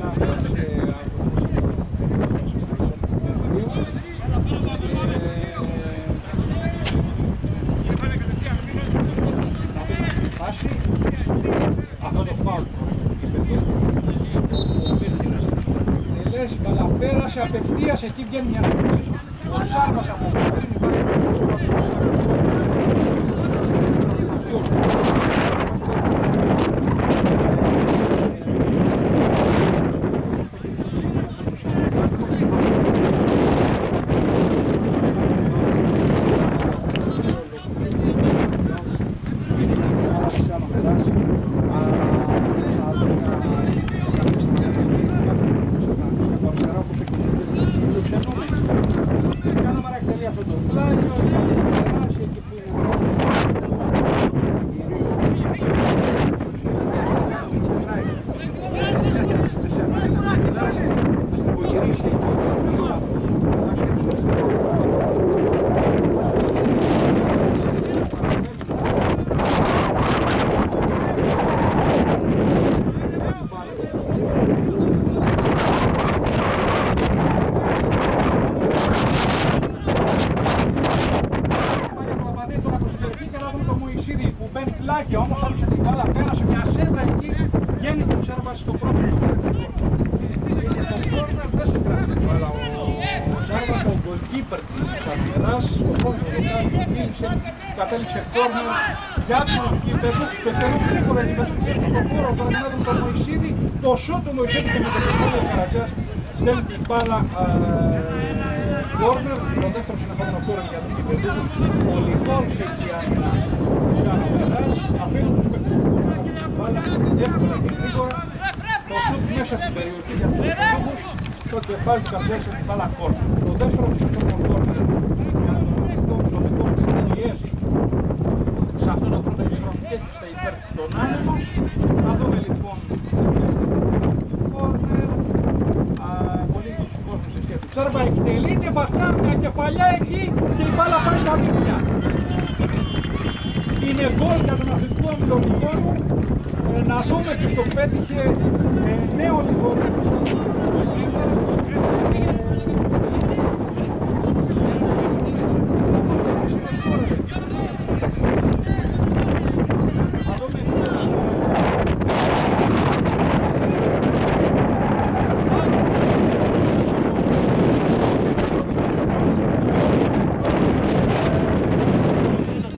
Αυτό το φάουλ μπαλά πέρασε απευθείας, εκεί βγαίνει μια ο Σάρβας από όμως άρχισε την μπάλα, πέρασε μια σέντρα εκεί, βγαίνει ο Σάρβας στο πρώτο. Το κόρνερ δεν συγκράτησε την μπάλα ο Σάρβας, ο γκολκίπερ της αριστεράς, στο πρώτο δοκάρι του μίλησε, κατέληξε κόρνερ για τον κύπερ, στο καιρό γρήγορα και στο χώρο τώρα να δούμε τον Μωυσίδη, το σώτ του Μωυσίδη και με το κεφάλι ο Καρατζάς στέλνει την μπάλα κόρνερ, το δεύτερο συνεχόμενο κόρνερ για τους κυπερδούδους, ο Λιγόρης εκεί αφήνουν τους παίκτες του μπάλα εύκολα και γρήγορα, το σούτ μέσα στην περιοχή για τους κυπερδούδους, το κεφάλι του Καρατζάς την μπάλα κόρνερ. Το δεύτερο συνεχόμενο κόρνερ για τον δικό του πιέζει σε αυτό το πρώτο γύρο και στα υπέρ των άσπων. Θα δούμε λοιπόν κόρνερ, πολύ κόσμος σε σχέση. Σέρβα εκτελείται βαθιά, μια κεφαλιά εκεί και η μπάλα πάει στα δίκτυα. Είναι γκολ για τον αθλητικό όμιλο Λιγόρου. Να δούμε και στο πέτυχε νέο Λιγόρου.